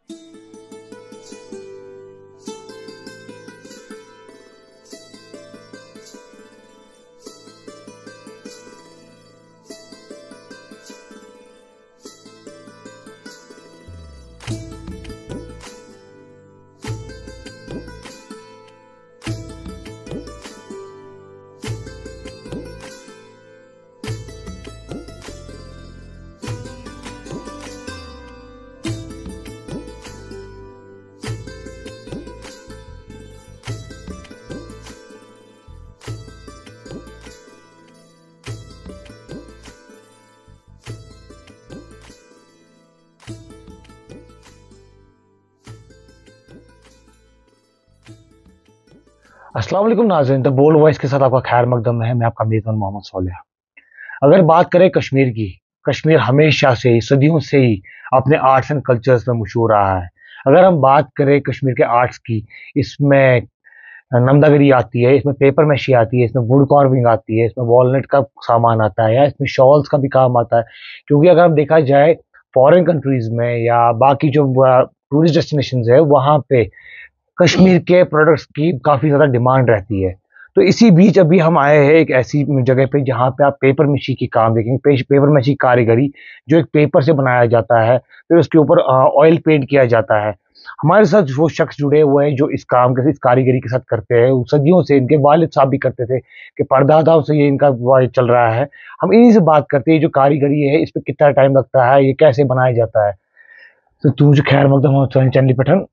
अस्सलाम वालेकुम नाज़रीन। द बोल्ड वॉइस के साथ आपका खैर मकदम है। मैं आपका मेज़बान मोहम्मद सोलिह। अगर बात करें कश्मीर की, कश्मीर हमेशा से ही, सदियों से ही अपने आर्ट्स एंड कल्चर्स में मशहूर रहा है। अगर हम बात करें कश्मीर के आर्ट्स की, इसमें नमदागरी आती है, इसमें पेपर मैशी आती है, इसमें वुड कार्विंग आती है, इसमें वॉलनट का सामान आता है, या इसमें शॉल्स का भी काम आता है। क्योंकि अगर हम देखा जाए फॉरेन कंट्रीज में या बाकी जो टूरिस्ट डेस्टिनेशंस है, वहाँ पे कश्मीर के प्रोडक्ट्स की काफ़ी ज़्यादा डिमांड रहती है। तो इसी बीच अभी हम आए हैं एक ऐसी जगह पे जहाँ पे आप पेपर मैशी की काम देखेंगे। पेपर मैशी कारीगरी, जो एक पेपर से बनाया जाता है, फिर उसके ऊपर ऑयल पेंट किया जाता है। हमारे साथ वो शख्स जुड़े हुए हैं जो इस काम के इस कारीगरी के साथ करते हैं। वो सदियों से इनके वालिद साहब भी करते थे, कि परदादाओं से ये इनका वो चल रहा है। हम इन्हीं से बात करते हैं, जो कारीगरी है इस पे कितना टाइम लगता है, ये कैसे बनाया जाता है। तो तू मुझे खैर मकदम चंदी पठन,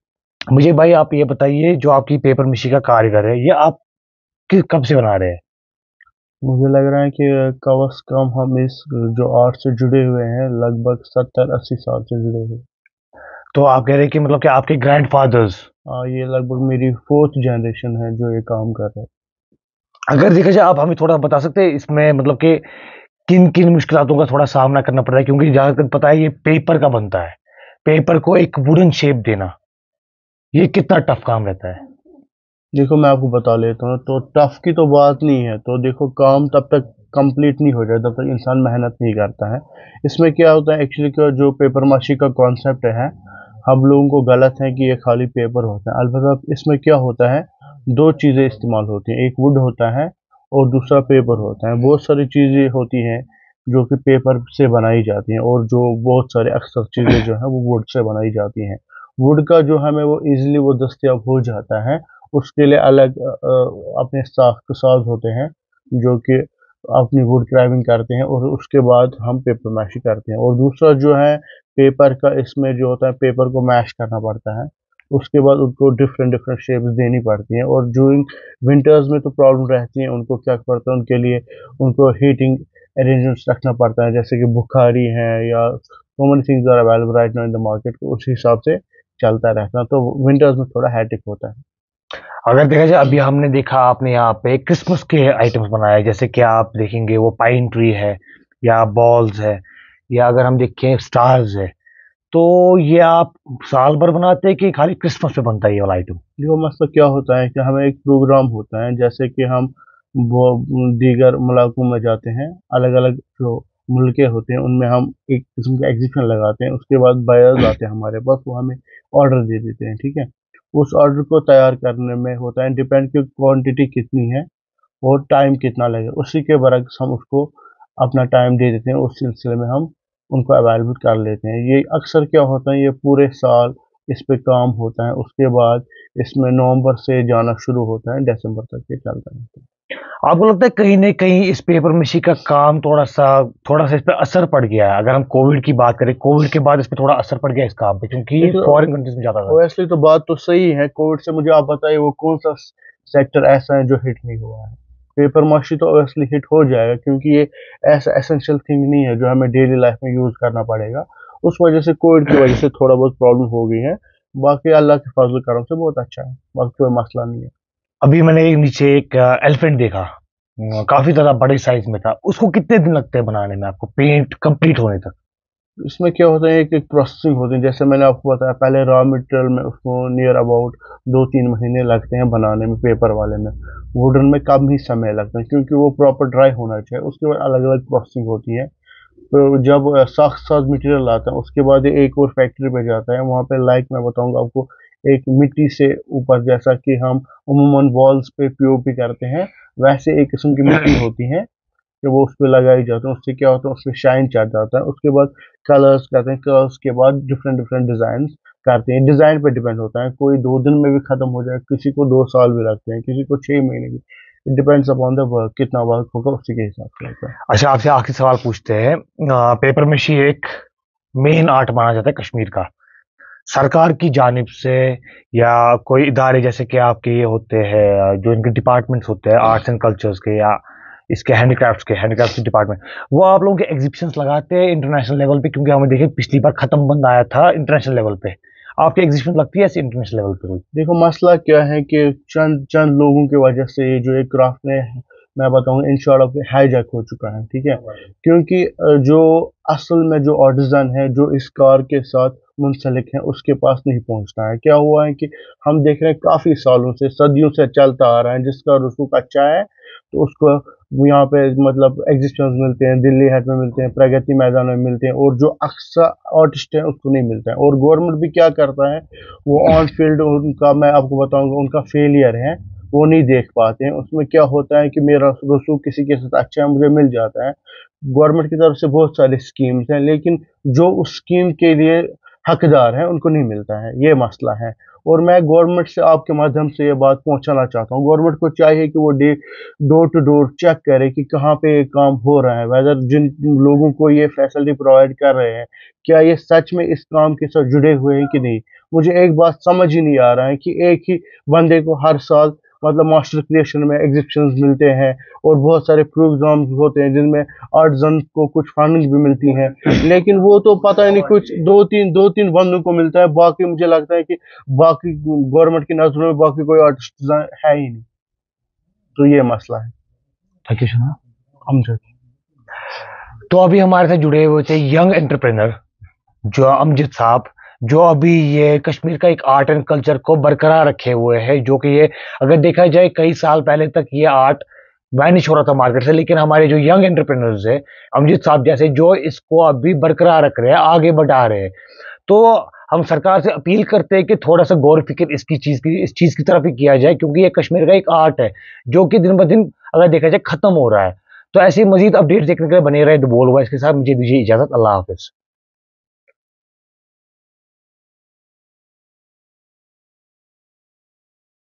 मुझे भाई आप ये बताइए, जो आपकी पेपर मिशी का कारीगर है, ये आप कब से बना रहे हैं? मुझे लग रहा है कि कम से कम हम इस जो आर्ट से जुड़े हुए हैं लगभग 70-80 साल से जुड़े हुए हैं। तो आप कह रहे हैं कि मतलब कि आपके ग्रैंडफादर्स। ये लगभग मेरी 4th जनरेशन है जो ये काम कर रहे हैं। अगर देखा जाए, आप हमें थोड़ा बता सकते हैं इसमें मतलब कि किन किन मुश्किलातों का थोड़ा सामना करना पड़ रहा है? क्योंकि जहाँ तक पता है ये पेपर का बनता है, पेपर को एक वुडन शेप देना, ये कितना टफ काम रहता है? देखो मैं आपको बता लेता हूँ, तो टफ की तो बात नहीं है। तो देखो काम तब तक कंप्लीट नहीं हो जाता तब तक इंसान मेहनत नहीं करता है। इसमें क्या होता है एक्चुअली, क्या जो पेपर माशी का कॉन्सेप्ट है, हम लोगों को गलत है कि ये खाली पेपर होता है। अलबत्ता इसमें क्या होता है, दो चीज़ें इस्तेमाल होती हैं, एक वुड होता है और दूसरा पेपर होता है। बहुत सारी चीज़ें होती हैं जो कि पेपर से बनाई जाती हैं, और जो बहुत सारे अक्सर चीज़ें जो है वो वुड से बनाई जाती हैं। वुड का जो हमें वो इजीली वो दस्तयाब हो जाता है, उसके लिए अलग अपने साज होते हैं जो कि अपनी वुड कार्विंग करते हैं, और उसके बाद हम पेपर मैशी करते हैं। और दूसरा जो है पेपर का, इसमें जो होता है पेपर को मैश करना पड़ता है, उसके बाद उनको डिफरेंट डिफरेंट शेप्स देनी पड़ती हैं। और ड्यूरिंग विंटर्स में तो प्रॉब्लम रहती है, उनको क्या पड़ता है, उनके लिए उनको हीटिंग अरेंजमेंट्स रखना पड़ता है, जैसे कि बुखारी है या so many things are available right now in the market, उस हिसाब से चलता रहता है। तो विंटर्स में थोड़ा हैट्रिक होता है। अगर देखा जाए, अभी हमने देखा आपने यहाँ पे क्रिसमस के आइटम्स बनाए, जैसे कि आप देखेंगे वो पाइन ट्री है, या बॉल्स है, या अगर हम देखें स्टार्स है। तो ये आप साल भर बनाते हैं कि खाली क्रिसमस पे बनता है ये वाला आइटम? देखो मसला क्या होता है कि हमें एक प्रोग्राम होता है, जैसे कि हम वो दीगर मुल्कों में जाते हैं, अलग अलग जो मुल्के होते हैं उनमें हम एक किस्म का एग्जीबिशन लगाते हैं। उसके बाद बायर्स आते हैं हमारे पास, वो हमें ऑर्डर दे देते हैं, ठीक है। उस ऑर्डर को तैयार करने में होता है डिपेंड कि क्वांटिटी कितनी है और टाइम कितना लगेगा, उसी के बरक्स हम उसको अपना टाइम दे देते हैं। उस सिलसिले में हम उनको अवेलेबल कर लेते हैं। ये अक्सर क्या होता है, ये पूरे साल इस पे काम होता है, उसके बाद इसमें नवंबर से जाना शुरू होता है, दिसंबर तक ये चलता रहता है। आपको लगता है कहीं ना कहीं इस पेपर मशी का काम थोड़ा सा इस पे असर पड़ गया है? अगर हम कोविड की बात करें, कोविड के बाद इस पे थोड़ा असर पड़ गया इस काम पे, क्योंकि ये देखो फॉरेन कंट्रीज में ज्यादा था। ओएसली तो बात तो सही है। कोविड से मुझे आप बताइए वो कौन सा सेक्टर ऐसा है जो हिट नहीं हुआ है। पेपर माशी तो ओएसली हिट हो जाएगा, क्योंकि ये ऐसा एसेंशियल थिंग नहीं है जो हमें डेली लाइफ में यूज करना पड़ेगा। उस वजह से कोविड की वजह से थोड़ा बहुत प्रॉब्लम हो गई है। बाकी अल्लाह के फजल करम से बहुत अच्छा है, बाकी कोई मसला नहीं है। अभी मैंने नीचे एक एलिफेंट देखा, काफी ज्यादा बड़े साइज में था। उसको कितने दिन लगते हैं बनाने में, आपको पेंट कंप्लीट होने तक? इसमें क्या होता है, एक प्रोसेसिंग होती है। जैसे मैंने आपको बताया, पहले रॉ मटेरियल में उसको नियर अबाउट 2-3 महीने लगते हैं बनाने में, पेपर वाले में। वुडन में कम ही समय लगता है, क्योंकि वो प्रॉपर ड्राई होना चाहिए। उसके बाद अलग अलग प्रोसेसिंग होती है। तो जब साख साथ मटेरियल आता है उसके बाद ये एक और फैक्ट्री पे जाता है, वहाँ पे लाइक मैं बताऊंगा आपको, एक मिट्टी से ऊपर, जैसा कि हम उमूमन वॉल्स पे पीओपी करते हैं, वैसे एक किस्म की मिट्टी होती है कि वो उस पे लगाई जाती है। उससे क्या होता है, उसमें शाइन चढ़ जाता है। उसके बाद कलर्स करते हैं, कलर्स के बाद डिफरेंट डिफरेंट डिजाइन करते हैं। डिजाइन पे डिपेंड होता है, कोई 2 दिन में भी खत्म हो जाए, किसी को 2 साल भी लगते हैं, किसी को 6 महीने भी। It depends upon the work, कितना वर्क होगा उसी के हिसाब से होता है। अच्छा, आपसे आखिरी सवाल पूछते हैं। पेपर मिशी एक मेन आर्ट माना जाता है कश्मीर का। सरकार की जानिब से या कोई इदारे जैसे कि आपके ये होते हैं, जो इनके डिपार्टमेंट्स होते हैं आर्ट्स एंड कल्चर्स के, या इसके हैंडीक्राफ्ट्स के डिपार्टमेंट, वो आप लोगों के एग्जीबिशंस लगाते हैं इंटरनेशनल लेवल पे? क्योंकि हमें देखिए पिछली बार खत्म बंद आया था इंटरनेशनल लेवल पे। आपकी एग्जीबिशन लगती है ऐसे इंटरनेशनल लेवल पे कोई? देखो मसला क्या है कि चंद चंद लोगों की वजह से ये जो एक क्राफ्ट में, मैं बताऊंगा इन शॉर्ट ऑफ, हाईजैक हो चुका है, ठीक है। क्योंकि जो असल में जो आर्टिजन है जो इस कार के साथ मुंसलिक है उसके पास नहीं पहुंचना है। क्या हुआ है कि हम देख रहे हैं काफी सालों से, सदियों से चलता आ रहा है, जिसका रसूख अच्छा है तो उसको यहाँ पे मतलब एग्जिबिशंस मिलते हैं, दिल्ली हाट में मिलते हैं, प्रगति मैदान में मिलते हैं, और जो अक्सर आर्टिस्ट है उसको नहीं मिलता है। और गवर्नमेंट भी क्या करता है, वो ऑन फील्ड उनका, मैं आपको बताऊंगा, उनका फेलियर है, वो नहीं देख पाते हैं। उसमें क्या होता है कि मेरा रसूख किसी के साथ अच्छा है, मुझे मिल जाता है। गवर्नमेंट की तरफ से बहुत सारी स्कीम्स हैं, लेकिन जो उस स्कीम के लिए हकदार हैं उनको नहीं मिलता है, ये मसला है। और मैं गवर्नमेंट से आपके माध्यम से ये बात पहुंचाना चाहता हूँ, गवर्नमेंट को चाहिए कि वो डोर टू डोर चेक करे कि कहाँ पे ये काम हो रहा है, वेदर जिन लोगों को ये फैसिलिटी प्रोवाइड कर रहे हैं क्या ये सच में इस काम के साथ जुड़े हुए हैं कि नहीं। मुझे एक बात समझ ही नहीं आ रहा है कि एक ही बंदे को हर साल मतलब मास्टर क्रिएशन में एग्जीबिशंस मिलते हैं और बहुत सारे प्रोग्राम्स होते हैं जिनमें आर्टिजन को कुछ फंडिंग भी मिलती है, लेकिन वो तो पता ही नहीं, कुछ दो तीन बंदों को मिलता है, बाकी मुझे लगता है कि बाकी गवर्नमेंट की नजरों में बाकी कोई आर्टिस्ट है ही नहीं। तो ये मसला है। Thank you Shana. अमजद। तो अभी हमारे साथ जुड़े हुए थे यंग एंटरप्रेनर जो अमजद साहब, जो अभी ये कश्मीर का एक आर्ट एंड कल्चर को बरकरार रखे हुए हैं, जो कि ये अगर देखा जाए कई साल पहले तक ये आर्ट वैनिश हो रहा था मार्केट से, लेकिन हमारे जो यंग एंटरप्रेनर्स है अमजद साहब जैसे, जो इसको अभी बरकरार रख रहे हैं, आगे बढ़ा रहे हैं। तो हम सरकार से अपील करते हैं कि थोड़ा सा गौर फिक्र इस चीज की तरफ ही किया जाए, क्योंकि ये कश्मीर का एक आर्ट है जो कि दिन ब दिन अगर देखा जाए खत्म हो रहा है। तो ऐसी मजीद अपडेट देखने के लिए बने रहे द बोल वॉइस के साथ। मुझे दीजिए इजाजत। अल्लाह हाफिज।